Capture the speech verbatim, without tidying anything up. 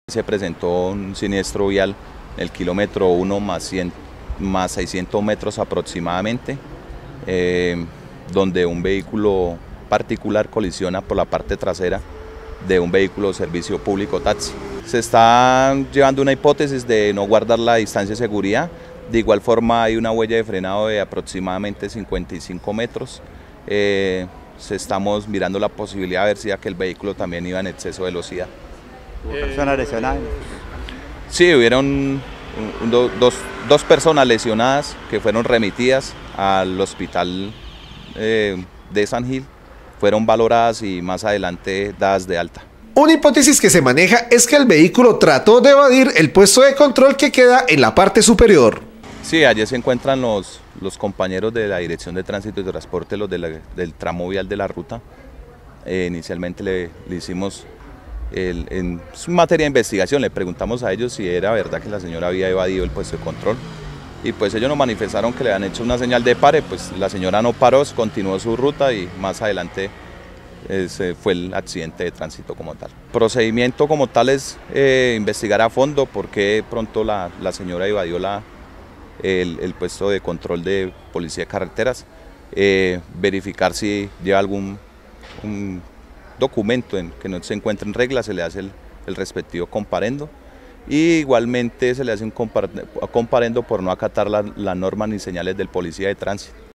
Se presentó un siniestro vial en el kilómetro uno más, cien, más seiscientos metros aproximadamente, eh, donde un vehículo particular colisiona por la parte trasera de un vehículo de servicio público taxi. Se está llevando una hipótesis de no guardar la distancia de seguridad. De igual forma hay una huella de frenado de aproximadamente cincuenta y cinco metros. Eh, se estamos mirando la posibilidad de ver si aquel vehículo también iba en exceso de velocidad. ¿Hubo personas lesionadas? Sí, hubieron un, un, do, dos, dos personas lesionadas que fueron remitidas al hospital eh, de San Gil, fueron valoradas y más adelante dadas de alta. Una hipótesis que se maneja es que el vehículo trató de evadir el puesto de control que queda en la parte superior. Sí, allí se encuentran los, los compañeros de la Dirección de Tránsito y Transporte, los de la, del tramo vial de la ruta. Eh, inicialmente le, le hicimos, el, en su materia de investigación, le preguntamos a ellos si era verdad que la señora había evadido el puesto de control. Y pues ellos nos manifestaron que le han hecho una señal de pare, pues la señora no paró, continuó su ruta y más adelante ese fue el accidente de tránsito como tal. El procedimiento como tal es eh, investigar a fondo por qué pronto la, la señora evadió la, el, el puesto de control de policía de carreteras, eh, verificar si lleva algún un documento en que no se encuentre en regla, se le hace el, el respectivo comparendo. Y igualmente se le hace un comparendo por no acatar las la normas ni señales del policía de tránsito.